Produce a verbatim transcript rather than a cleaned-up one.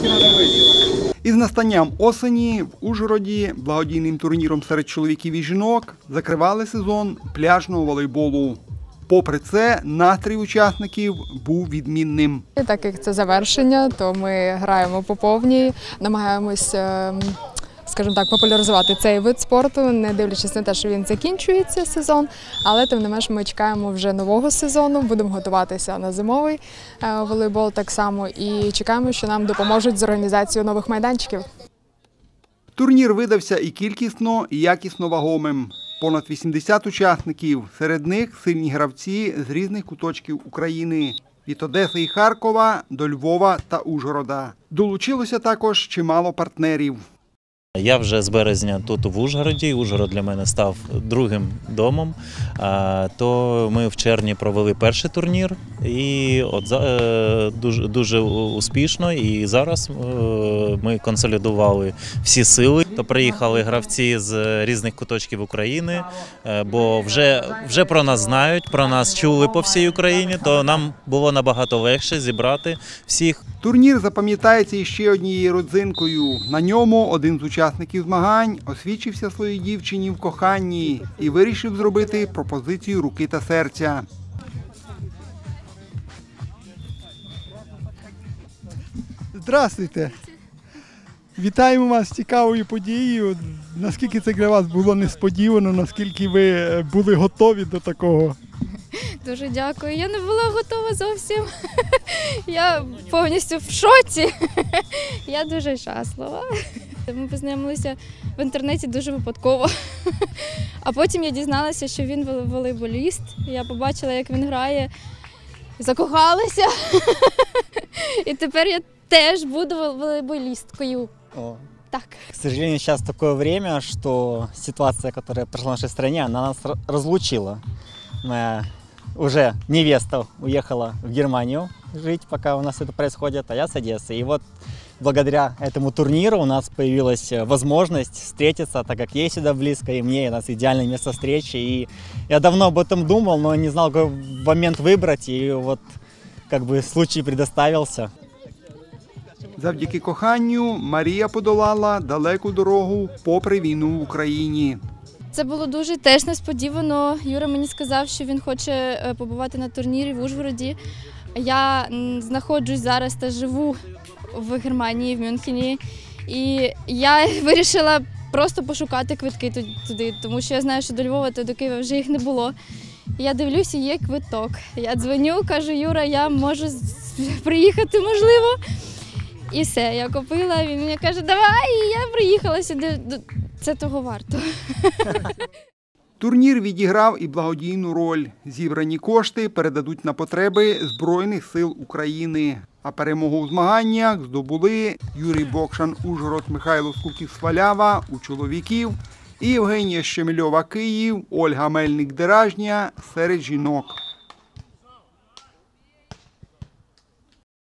Із настанням осені в Ужгороді благодійним турніром серед чоловіків і жінок закривали сезон пляжного волейболу. Попри це, настрій учасників був відмінним. Так як це завершення, то ми граємо по повній, намагаємось, скажімо так, популяризувати цей вид спорту, не дивлячись на те, що він закінчується сезон, але тим не менш ми чекаємо вже нового сезону, будемо готуватися на зимовий волейбол так само і чекаємо, що нам допоможуть з організацією нових майданчиків. Турнір видався і кількісно, і якісно вагомим. Понад вісімдесят учасників, серед них сильні гравці з різних куточків України – від Одеси і Харкова до Львова та Ужгорода. Долучилося також чимало партнерів. Я вже з березня тут в Ужгороді, Ужгород для мене став другим домом, то ми в червні провели перший турнір і от дуже, дуже успішно, і зараз ми консолідували всі сили, то приїхали гравці з різних куточків України, бо вже, вже про нас знають, про нас чули по всій Україні, то нам було набагато легше зібрати всіх. Турнір запам'ятається іще однією родзинкою. На ньому один з учасників змагань освідчився своїй дівчині в коханні і вирішив зробити пропозицію руки та серця. Здравствуйте! Вітаємо вас з цікавою подією. Наскільки це для вас було несподівано, наскільки ви були готові до такого? Дуже дякую. Я не була готова зовсім. Я повністю в шоці. Я дуже щаслива. Ми познайомилися в інтернеті дуже випадково. А потім я дізналася, що він волейболіст. Я побачила, як він грає, закохалася. І тепер я теж буду волейболісткою. О. Так. К сожалению, сейчас такое время, что ситуация, которая прошла в нашей стране, она нас разлучила. Моя уже невеста уехала в Германию жить, пока у нас это происходит, а я с Одессы. И вот благодаря этому турниру у нас появилась возможность встретиться, так как ей сюда близко, и мне, у нас идеальное место встречи. И я давно об этом думал, но не знал, какой момент выбрать, и вот как бы случай предоставился. Завдяки коханню Марія подолала далеку дорогу попри війну в Україні. Це було дуже теж несподівано. Юра мені сказав, що він хоче побувати на турнірі в Ужгороді. Я знаходжусь зараз та живу в Германії, в Мюнхені. І я вирішила просто пошукати квитки туди, тому що я знаю, що до Львова та до Києва вже їх не було. Я дивлюся, є квиток. Я дзвоню, кажу, Юра, я можу приїхати, можливо. І все, я купила, він мені каже, давай, і я приїхала сюди. Це того варто. Турнір відіграв і благодійну роль. Зібрані кошти передадуть на потреби Збройних сил України. А перемогу у змаганнях здобули Юрій Бокшан, Ужгород, Михайло Скуків, Свалява у чоловіків і Євгенія Щемельова, Київ, Ольга Мельник, Деражня серед жінок.